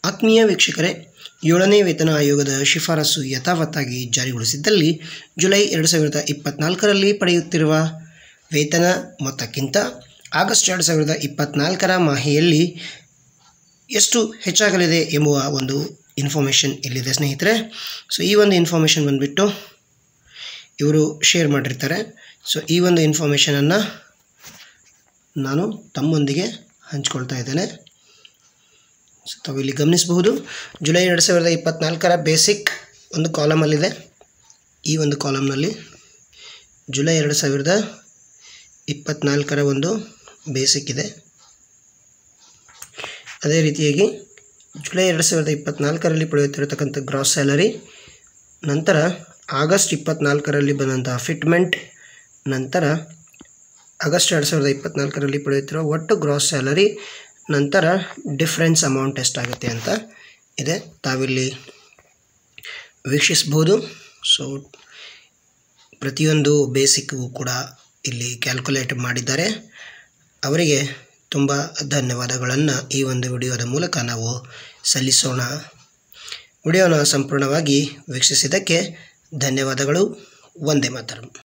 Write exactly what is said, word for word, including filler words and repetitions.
ಆತ್ಮೀಯ ವೀಕ್ಷಕರೇ, ಏಳನೇ ವೇತನ ಆಯೋಗದ ಶಿಫಾರಸು ಯಥಾವತ್ತಾಗಿ ಜಾರಿಗೊಳಿಸಿದ್ದಲ್ಲಿ ಜುಲೈ ಎರಡು ಸಾವಿರದ ಇಪ್ಪತ್ತ್ನಾಲ್ಕರಲ್ಲಿ ಪಡೆಯುತ್ತಿರುವ ವೇತನ ಮೊತ್ತಕ್ಕಿಂತ ಆಗಸ್ಟ್ ಎರಡು ಸಾವಿರದ ಇಪ್ಪತ್ತ್ನಾಲ್ಕರ ಮಾಹೆಯಲ್ಲಿ ಎಷ್ಟು ಹೆಚ್ಚಾಗಲಿದೆ ಎಂಬುವ ಒಂದು ಇನ್ಫಾರ್ಮೇಷನ್ ಇಲ್ಲಿದೆ ಸ್ನೇಹಿತರೆ. ಸೊ ಈ ಒಂದು ಇನ್ಫಾರ್ಮೇಷನ್ ಬಂದುಬಿಟ್ಟು ಇವರು ಶೇರ್ ಮಾಡಿರ್ತಾರೆ. ಸೊ ಈ ಒಂದು ಇನ್ಫಾರ್ಮೇಷನನ್ನು ನಾನು ತಮ್ಮೊಂದಿಗೆ ಹಂಚ್ಕೊಳ್ತಾ ಇದ್ದೇನೆ. ಸೊ ತಾವು ಇಲ್ಲಿ ಗಮನಿಸಬಹುದು, ಜುಲೈ ಎರಡು ಸಾವಿರದ ಇಪ್ಪತ್ತ್ನಾಲ್ಕರ ಬೇಸಿಕ್ ಒಂದು ಕಾಲಮಲ್ಲಿದೆ. ಈ ಒಂದು ಕಾಲಮ್ನಲ್ಲಿ ಜುಲೈ ಎರಡು ಸಾವಿರದ ಇಪ್ಪತ್ತ್ನಾಲ್ಕರ ಒಂದು ಬೇಸಿಕ್ ಇದೆ. ಅದೇ ರೀತಿಯಾಗಿ ಜುಲೈ ಎರಡು ಸಾವಿರದ ಇಪ್ಪತ್ತ್ನಾಲ್ಕರಲ್ಲಿ ಪಡೆಯುತ್ತಿರತಕ್ಕಂಥ ಗ್ರಾಸ್ ಸ್ಯಾಲರಿ, ನಂತರ ಆಗಸ್ಟ್ ಇಪ್ಪತ್ತ್ನಾಲ್ಕರಲ್ಲಿ ಬಂದಂತಹ ಫಿಟ್ಮೆಂಟ್, ನಂತರ ಆಗಸ್ಟ್ ಎರಡು ಸಾವಿರದ ಇಪ್ಪತ್ತ್ನಾಲ್ಕರಲ್ಲಿ ಪಡೆಯುತ್ತಿರುವ ಒಟ್ಟು ಗ್ರಾಸ್ ಸ್ಯಾಲರಿ, ನಂತರ ಡಿಫ್ರೆನ್ಸ್ ಅಮೌಂಟ್ ಎಷ್ಟಾಗುತ್ತೆ ಅಂತ ಇದೆ. ತಾವಿಲ್ಲಿ ವೀಕ್ಷಿಸ್ಬೋದು. ಸೊ ಪ್ರತಿಯೊಂದು ಬೇಸಿಕ್ಗೂ ಕೂಡ ಇಲ್ಲಿ ಕ್ಯಾಲ್ಕುಲೇಟ್ ಮಾಡಿದ್ದಾರೆ. ಅವರಿಗೆ ತುಂಬ ಧನ್ಯವಾದಗಳನ್ನು ಈ ಒಂದು ವಿಡಿಯೋದ ಮೂಲಕ ನಾವು ಸಲ್ಲಿಸೋಣ. ವಿಡಿಯೋನ ಸಂಪೂರ್ಣವಾಗಿ ವೀಕ್ಷಿಸಿದ್ದಕ್ಕೆ ಧನ್ಯವಾದಗಳು. ವಂದೇ ಮಾತರಂ.